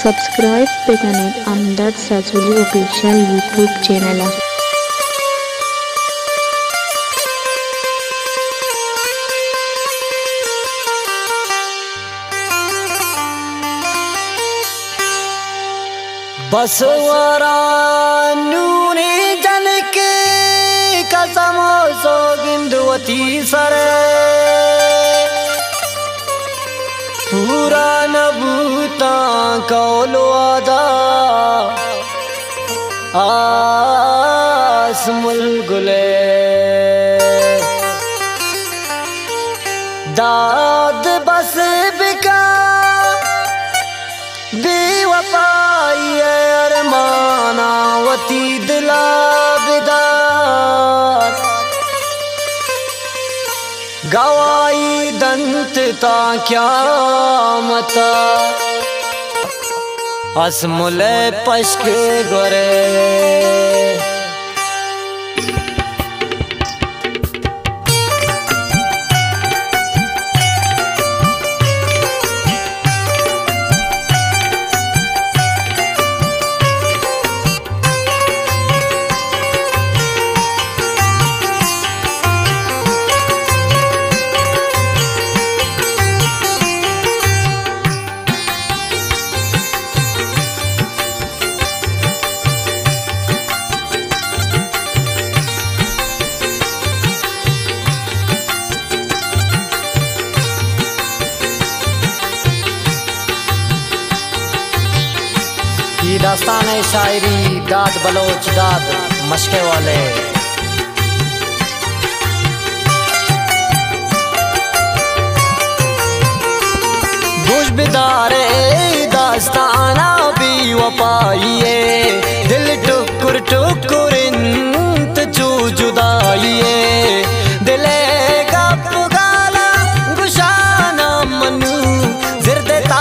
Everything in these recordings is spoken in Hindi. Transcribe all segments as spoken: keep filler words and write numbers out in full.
Subscribe beganet Amdad Sazuli official YouTube channel. बसवरा नूने जन के कसमो सोगिंदवती सरे पूरा नबूता कौलो आदा आसमुल गुले दाद बस बिका बेवफाई अरमानावती दिला बिदार गवाई दंत ता क्या मता असमुले पश्क गोरे दास्तान शायरी दाद बलोच दाद मशके वाले बुझ बिदारे दास्ताना भी वफाइए दिल टुकुर टुकुर इंत चू जुदाइए दिले का पुगाला गुशाना मनु जिरदता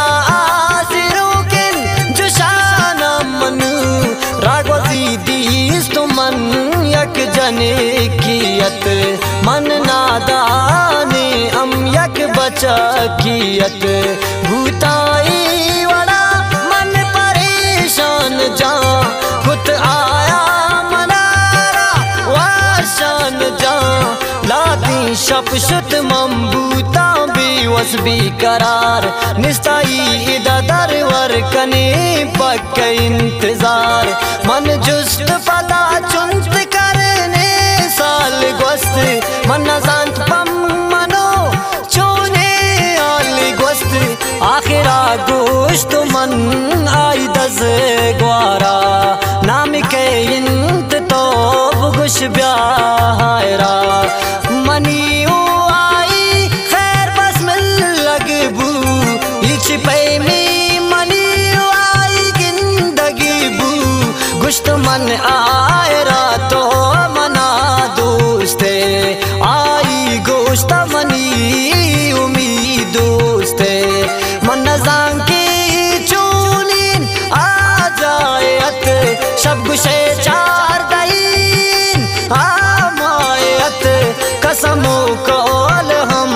मन यक जने कियत मन नादाने अम यक बचा कियत भूताई वड़ा मन परेशान जा खुद आया मनारा वाशान जा लादी शपशुत मम्बूता बेवस भी करार निस्ताई इदा दरवर कने पक इंतजार मन जुस्त पता चुनत करने साल गोस्त मन नजांत पम मनो चोने आल गोस्त आखिरा गोश्त मन आई दज ग्वारा नाम के इंत तो गुश ब्याहरा मनी आई खैर बस मिल लगबू इच पे में मनी आई जिंदगी बू गुश्त मन आयरा तो मना दोस्ते आई गोश्त मनी उम्मीद दोस्ते मन नजां की चूनीन आ जायत शब गुशे चार दईन आमायत कसमो कौल हम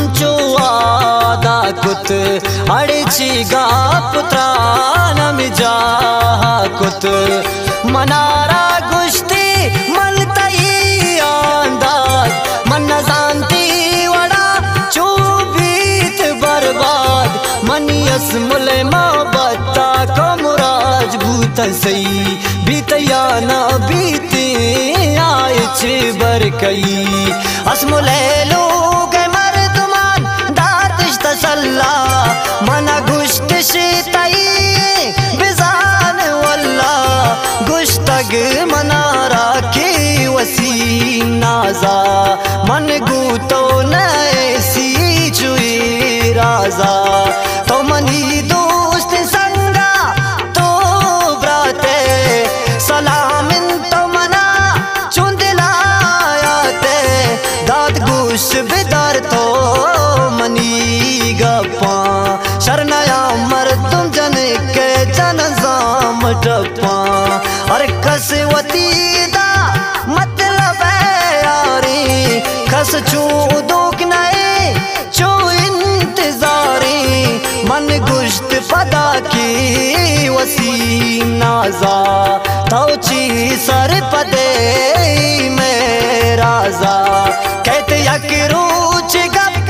चुआदा कुत अड़ची गा पुत्रा नम जा कुत मनारा गुश्ती मलतई अंदाज मन नजांती वड़ा चूबीत बर्बाद मनियस मुले मोहब्बता को मुराज भूत सही बीतया ना बीते आए छे बर कई असमुले लोग मर्दमान दातिश तसल्ला मना गुश्त शितई बिजान वल्ला गुश्तग मनारा के वसीम नाजा मन गूतो नैसी चुई राजा तो मनी दोस्त संगा तो ब्राते सलामिन तो मना चुंदिलायाते दाद गुश बिदार तो मनी गप्पा शरनाया मर्दुम जन के जनजाम टप्पा अरे कसवती दा मतलब है यारी खस चू दुख नए चू इंतजारी मन गुश्त पदा की वसी नाजा तौची सर पदे में राजा कहते यक रूच गप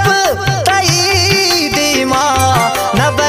तई दीमा नबे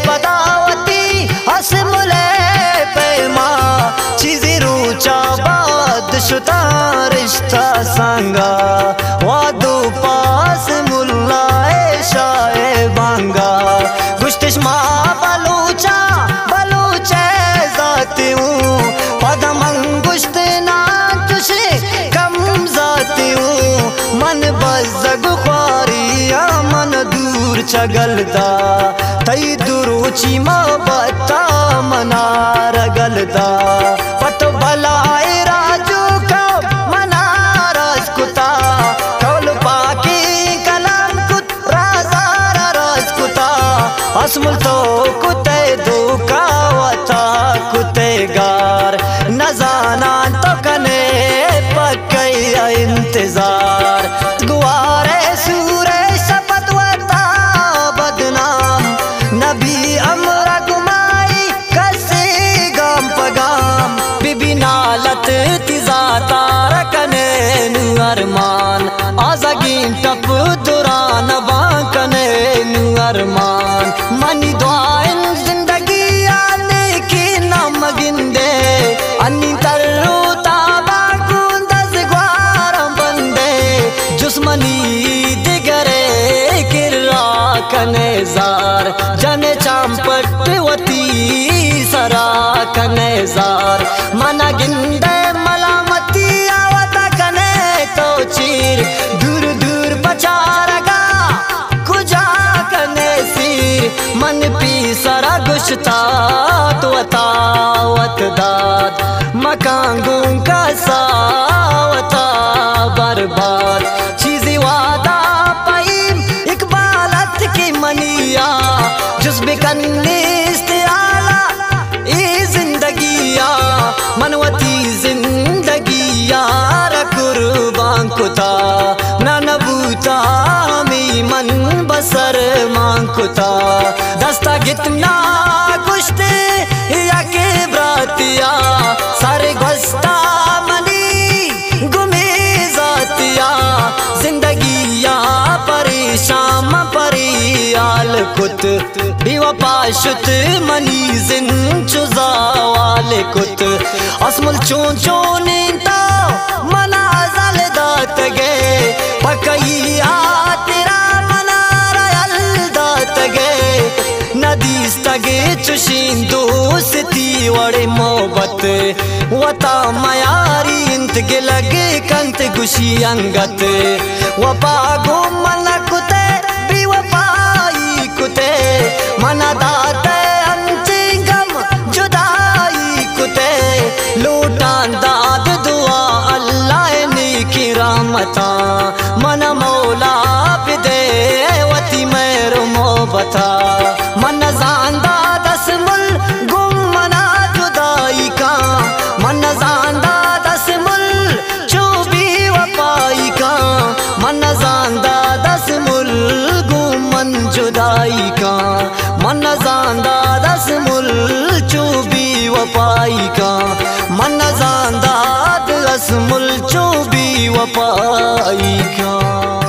पदावती हसमुले पैमा चीज़ी रूचा बाद शुता रिश्ता संगा वादू पास मुल्लाए शाए बांगा गुश्तिश माँ बलूचा बलूचे जाती हूँ पदम अंगुश्त ना तुझे कम जाती हूँ मन बज़ग ख्वारिया मन दूर चगलदा तई दुरुची माँ बता मना रगलदा पत भलाए राजू का मना राजकुता कौल पाकी कलाम कुत राजा राजकुता असमुल तो कुते दुका वता कुते गार नजाना तो कने पक्कैया इंतजार गुआरे सूरे शपथ वता बदनाम नबी अमरा गुमाई कसे गाम पगाम बिबी नालत तिजा तारा कने नु अरमान आजागीन टप दुरान बांकने नु अरमान मनी दुआइन जिंदगी आने की नाम गिंदे अन्नी तरु ताबा गुंदज ग्वारम बंदे जुस्मनी दिगरे किर्रा कने जार जने चांपट वती सरा कने जार मना गिंदे मलामती आवता कने तो चीर दूर दूर बचारगा कुजा कने सिर मन पी सरा गुश्ता तो वतावत दाद मकांगू का सावता बर्बाद चीज़ी वादा पाइम इकबालत की मनिया जुज़ बिकन्निस्त आला ई जिंदगिया मनवती जिंदगिया रकुर्बान कुता ना नबूता मी मन बसर मांकुता दस्ता कितना कुश्त या के ब्रातिया सारे गस्ता मनी गुमे जातिया जिंदगिया परेशान परियाल कुत बिवपाशुत मनी जिन चुजा वाले कुत असमुल चों चों नीता मना जल दात गे पकैया तेरा मना रयल दात गे नदीस तगे चुशीन दोस्ती वड़े मोहब्बत वता मयारी इंत के लगे कंत गुशी अंगत वपा गो मना कुते भी वपाई कुते मना दाते अंतिगम जुदाई कुते लूटान दाद दुआ अल्लाह ने की रहमता मन मौला पिदे वती मेरू मोहब्बता मन जानदा दसमुल गुम मना जुदाई का मन जानदा दसमुल चूबी वपाई का मन जानदा दसमुल गुम मन जुदाई का मन जानदा दसमुल चूबी वपाई का मन जानदा दसमुल चूबी वपाई का।